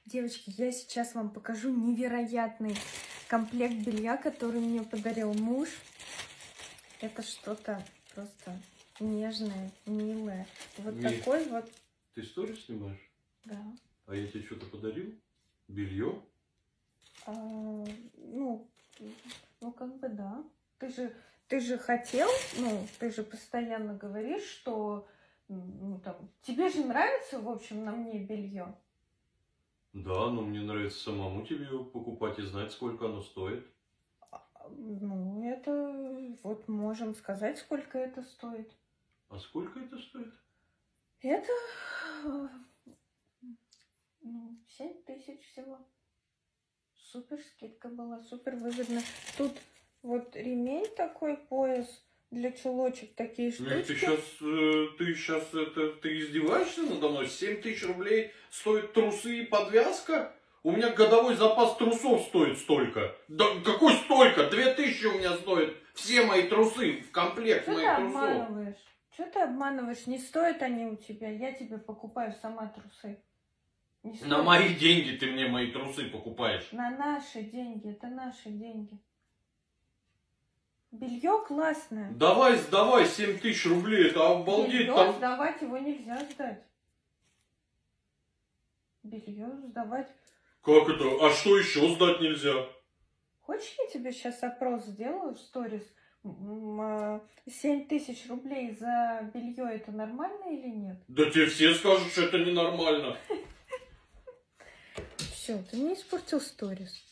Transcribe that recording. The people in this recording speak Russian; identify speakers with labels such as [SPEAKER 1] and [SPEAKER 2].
[SPEAKER 1] Девочки, я сейчас вам покажу невероятный комплект белья, который мне подарил муж. Это что-то просто нежное, милое. Вот такой вот.
[SPEAKER 2] Ты сторис снимаешь?
[SPEAKER 1] Да.
[SPEAKER 2] А я тебе что-то подарил? Белье?
[SPEAKER 1] Ну, как бы да. Ты же хотел, ты же постоянно говоришь, что тебе же нравится, в общем, на мне белье.
[SPEAKER 2] Да, но мне нравится самому тебе его покупать и знать, сколько оно стоит.
[SPEAKER 1] Ну, это вот можем сказать, сколько это стоит.
[SPEAKER 2] А сколько это стоит?
[SPEAKER 1] Это 7 тысяч всего. Супер скидка была, супер выгодно. Тут вот ремень такой, пояс для чулочек, такие штучки.
[SPEAKER 2] Ты сейчас ты издеваешься надо мной? 7 тысяч рублей стоят трусы и подвязка? У меня годовой запас трусов стоит столько. Да какой столько? 2000 у меня стоят все мои трусы в комплект.
[SPEAKER 1] Что ты обманываешь? Что ты обманываешь? Не стоят они у тебя. Я тебе покупаю сама трусы.
[SPEAKER 2] На мои деньги ты мне мои трусы покупаешь.
[SPEAKER 1] На наши деньги. Это наши деньги. Белье классное.
[SPEAKER 2] Давай сдавай 7 тысяч рублей. Это обалдеть.
[SPEAKER 1] Белье
[SPEAKER 2] там...
[SPEAKER 1] сдавать его нельзя сдать. Белье сдавать.
[SPEAKER 2] Как это? А что еще сдать нельзя?
[SPEAKER 1] Хочешь, я тебе сейчас опрос сделаю в сторис? 7 тысяч рублей за белье это нормально или нет?
[SPEAKER 2] Да тебе все скажут, что это ненормально.
[SPEAKER 1] Все, ты мне испортил сторис.